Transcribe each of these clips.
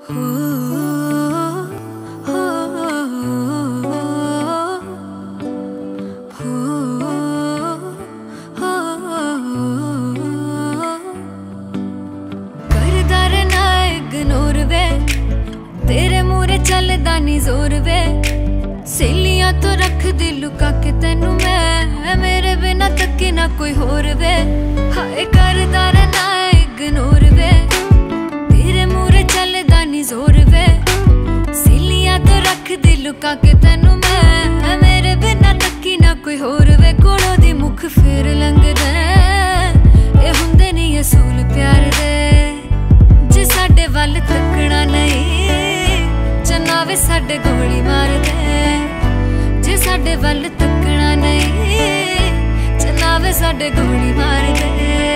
तेरे मूरे चलदा नी जोर वे, सहेलियां तो रख दी लुका के तेनू मैं, मेरे बिना तके ना कोई होर वे। हाय करदा रहना इग्नोर वे, तेरे मूरे चलदा नी जोर वे, सहेलियां तो रख दी लुका के तेनू मैं, मेरे बिना तकी ना कोई होर वे। कोलों दी मुख फेर लंघदा, ए हुंदे नी असूल प्यार दे, जे साडे वल तकना नहीं चन्ना वे साडे गोली मार दे, जे साडे वल तकना नहीं चन्ना वे साडे गोली मार दे।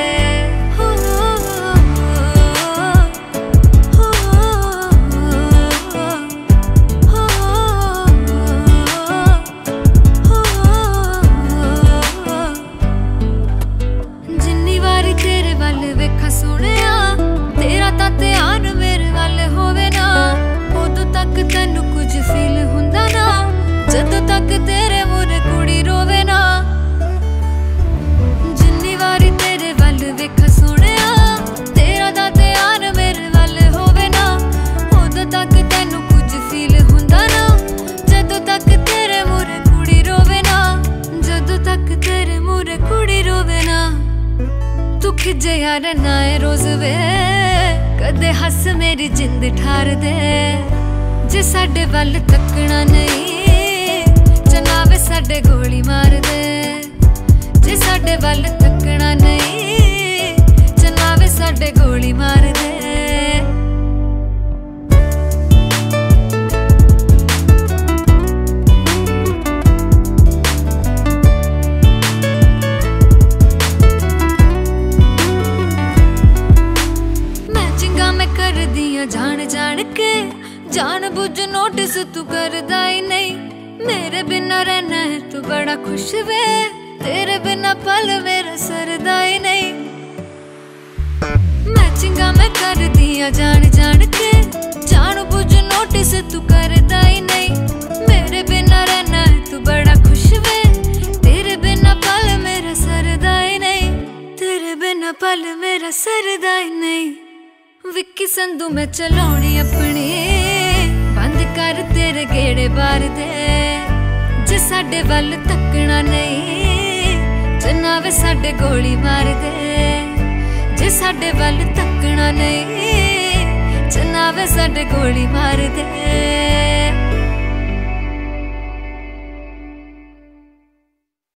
जिन्नी वारी तेरे वल वेखा सोहणिया, तेरा तां ध्यान मेरे वल होवे ना, उदों तक तैनू कुछ फील हुंदा ना, जदों तक तेरे मूरे कुड़ी रोवे ना। जिन्नी वारी तेरे वल वेखा सोहणिया, तेरा तां ध्यान मेरे वल होवे ना, उदों तक तैनू कुछ फील हुंदा ना, जदों तक तेरे मूरे कुड़ी रोवे ना, जदों तक तेरे मूरे कुड़ी रोवे ना। तू खिजे यार नाए रोज वे, कदे हस मेरी जिंद ठार दे, जे साडे वल तकना नहीं चन्ना वे साडे गोली मार दे, जे साडे वल तकना नहीं चन्ना वे साडे गोली मार दे। जान जान के जान बुझ नोटिस तू करदा ही नहीं, मेरे बिना रहना है तू बड़ा खुश वे, तेरे बिना पल मेरा सरदा ही नहीं। मैचिंगा मैं कर दिया जान जान के, जान बुझ नोटिस तू करदा ही नहीं, मेरे बिना रहना है तू बड़ा खुश वे, तेरे बिना पल मेरा सरदा ही नहीं, तेरे बिना पल मेरा सरदा ही नहीं। विक्की संधू मैं चलाउणी अपनी, बंद कर तेरे गेड़े बार दे, जे साडे वल तकना नहीं चन्ना वे साडे गोली मार दे, जे साडे वल तकना नहीं चन्ना वे साडे गोली मार दे।